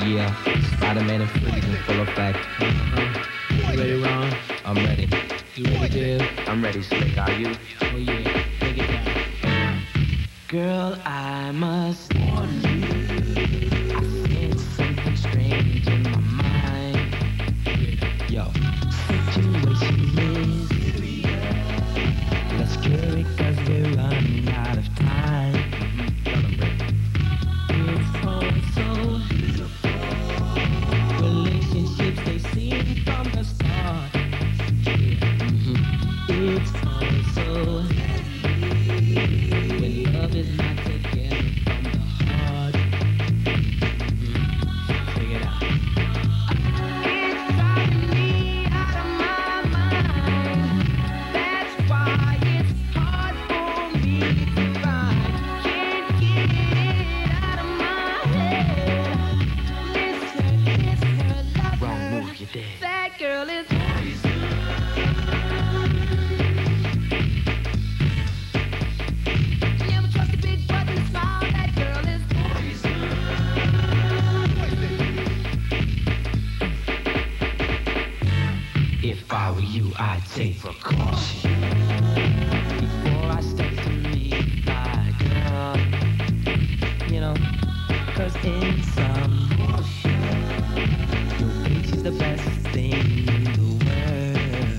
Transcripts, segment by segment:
Yeah, Spider-Man and Freeze in full effect. You ready, Ron? I'm ready. You ready, Dib? I'm ready, Slick. Are you? Oh yeah, take it down. Girl, I must warn you. I sense something strange in my mind. Yo, situation is let's cure it 'cause we're running out of time. It's all so relationships they seem from the start. It's all so when love is not taken from the heart. Check it out. It's driving me out of my mind. That's why it's hard for me to find. Can't get it out of my head. Miss her, lover. Wrong move, you're dead. That girl is never trust a big button smile. That girl is if I were you, I'd take precaution before I step to meet my girl. You know, 'cause in some your bitch is the best thing in the world.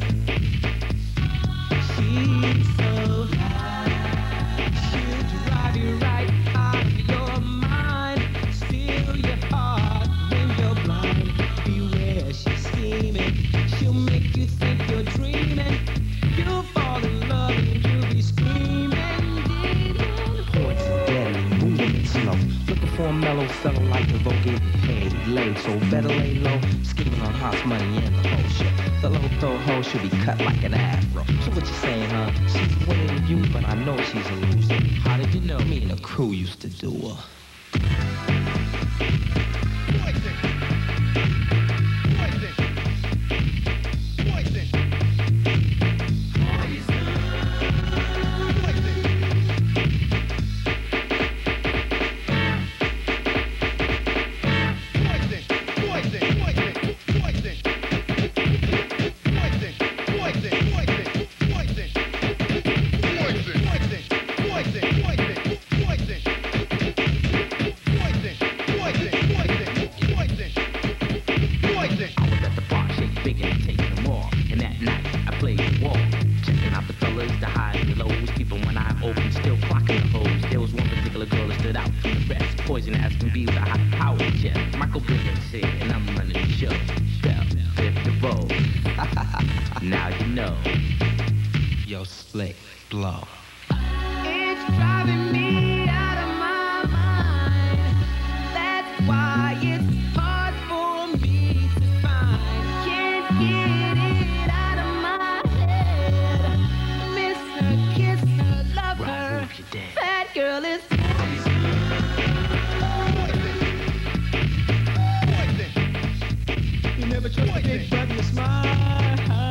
She's so high, she'll drive you right out of your mind, steal your heart when you're blind. Beware, she's scheming, she'll make you think you're dreaming. You'll fall in love and you'll be screaming. Poison, deadly, moving slow. Looking for a mellow fella like the vote getting paid, laid, so better lay low. Scheming on hot money and the whole shit. The low throw hoe should be cut like an afro. So what you saying, huh? She's winning you, but I know she's a loser. How did you know? Me and the crew used to do her. I was at the bar, shake big and taking them all. And that night, I played the wall. Checking out the fellas, the highs and the lows. Keeping one eye open, still clocking the hoes. There was one particular girl that stood out from the rest. Poison as can be with a high power jet. Michael Bivins here, and I'm running the show. Bell, Biv DeVoe. Now you know. Yo, Slick, blow. It's driving me out of my mind. That's why it's hard for me to find. Can't get it out of my head. Miss her, kiss her, love Wrong her. move, you're dead. That girl is You never trust a big button smile.